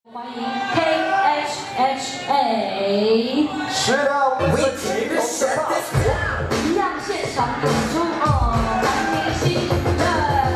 欢迎 KHHA， 是的，我们的启动的大火， 一样现场演出哦，欢迎新乐。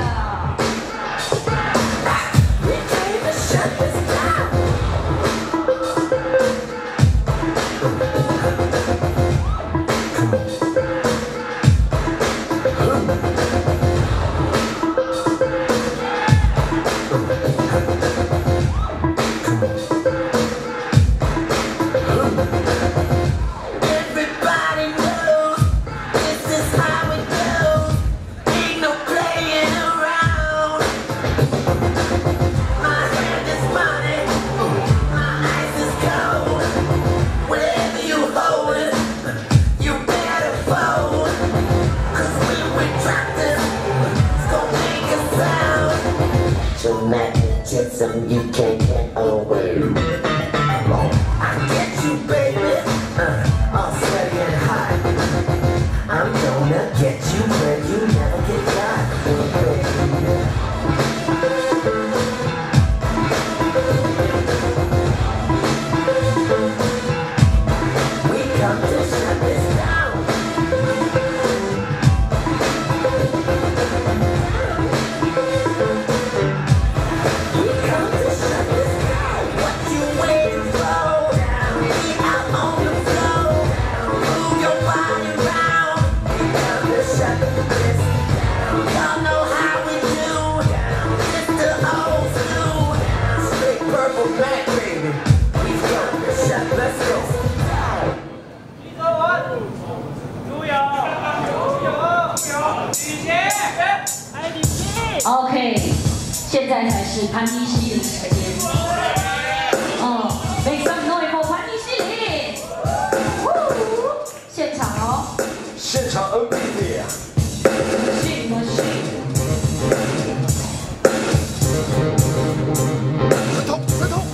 So let me get some you can't get away. Come on, I get you, baby. All sweaty and hot. I'm gonna get you where you never get got, baby. We come to shut this down. OK， 现在才是潘尼西林的时间。Make some noise for 潘尼西林！现场哦， 现场 MVP 啊！ 刺痛！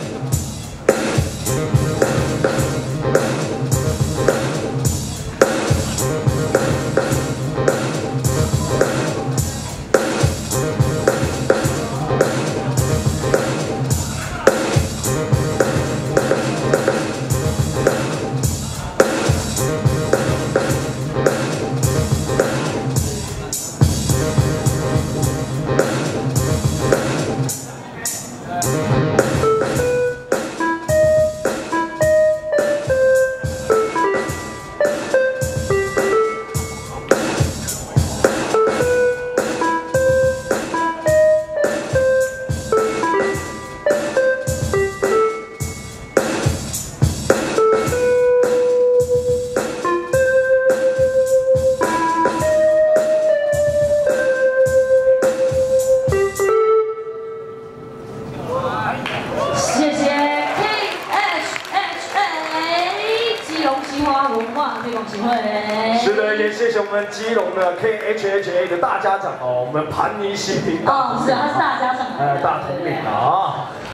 是的，也谢谢我们基隆的 KHHA 的大家长哦，我们潘尼西林。 哦，是啊，他是大家长。 大统领啊。